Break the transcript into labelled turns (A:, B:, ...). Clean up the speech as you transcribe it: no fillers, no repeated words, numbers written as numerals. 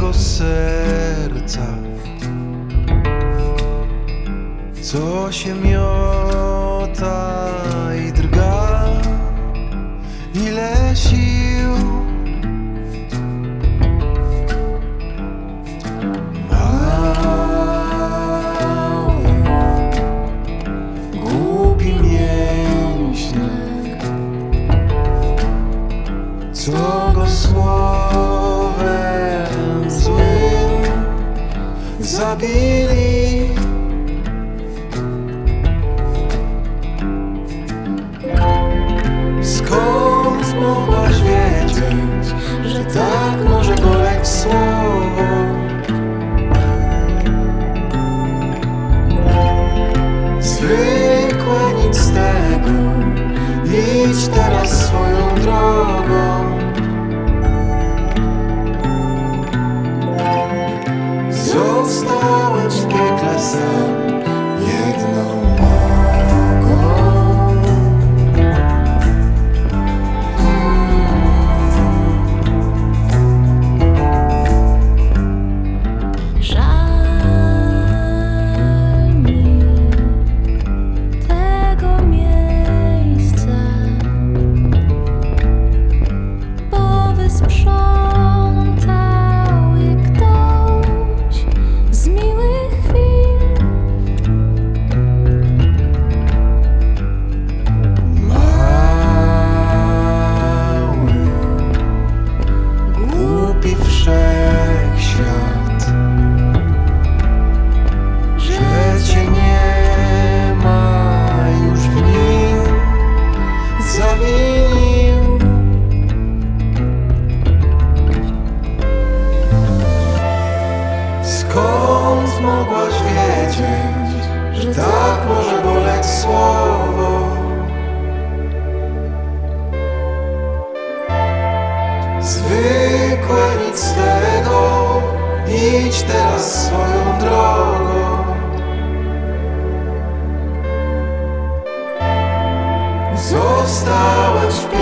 A: mego serca, co się miota i drga. Ile sił mały, głupi mięśniak, co go słowem złym zabili. Skąd mogłaś wiedzieć, że tak może boleć słowo? Zwykłe nic z tego, idź teraz swoją drogą. Zostałem w piekle sam, jedną nogą.
B: Żal mi tego miejsca, bo wysprzątał je ktoś z miłych chwil.
A: Mały, głupi wszechświat, że cię nie ma już w nim, zawinił. Skąd mogłaś wiedzieć, że tak może boleć słowo? Zwykłe nic z tego, idź teraz swoją drogą. Zostałem w